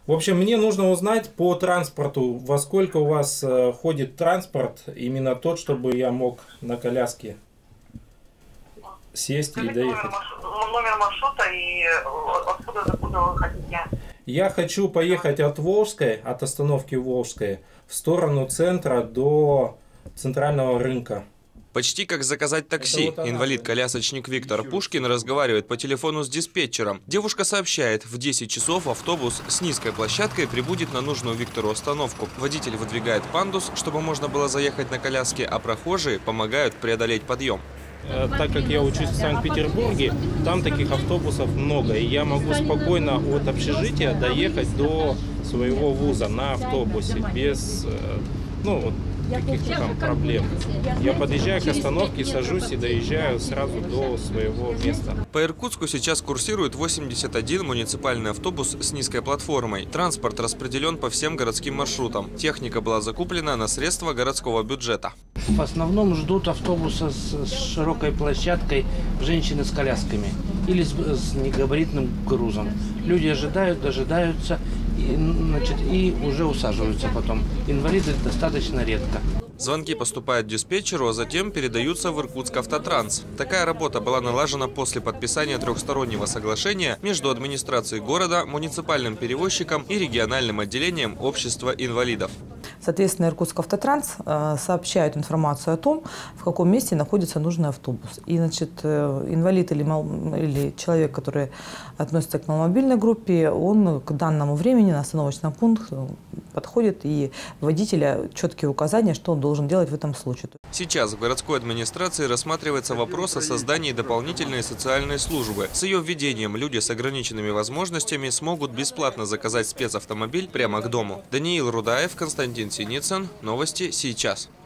В общем, мне нужно узнать по транспорту, во сколько у вас ходит транспорт, именно тот, чтобы я мог на коляске сесть и доехать. Номер маршрута и откуда вы хотите? Я хочу поехать от Волжской, от остановки Волжской, в сторону центра до центрального рынка. Почти как заказать такси. Инвалид-колясочник Виктор Пушкин разговаривает по телефону с диспетчером. Девушка сообщает, в 10 часов автобус с низкой площадкой прибудет на нужную Виктору остановку. Водитель выдвигает пандус, чтобы можно было заехать на коляске, а прохожие помогают преодолеть подъем. Так как я учусь в Санкт-Петербурге, там таких автобусов много, и я могу спокойно от общежития доехать до своего вуза на автобусе без каких-то там проблем. Я подъезжаю к остановке, сажусь и доезжаю сразу до своего места. По Иркутску сейчас курсирует 81 муниципальный автобус с низкой платформой. Транспорт распределен по всем городским маршрутам. Техника была закуплена на средства городского бюджета. В основном ждут автобуса с широкой площадкой женщины с колясками или с негабаритным грузом. Люди ожидают, дожидаются и уже усаживаются потом. Инвалиды достаточно редко. Звонки поступают диспетчеру, а затем передаются в Иркутскавтотранс. Такая работа была налажена после подписания трехстороннего соглашения между администрацией города, муниципальным перевозчиком и региональным отделением общества инвалидов. Соответственно, Иркутскавтотранс сообщает информацию о том, в каком месте находится нужный автобус. И, инвалид или человек, который относится к маломобильной группе, он к данному времени на остановочный пункт подходит, и водителя четкие указания, что он должен делать в этом случае. Сейчас в городской администрации рассматривается вопрос о создании дополнительной социальной службы. С ее введением люди с ограниченными возможностями смогут бесплатно заказать спецавтомобиль прямо к дому. Даниил Рудаев, Константин Синицын. Новости сейчас.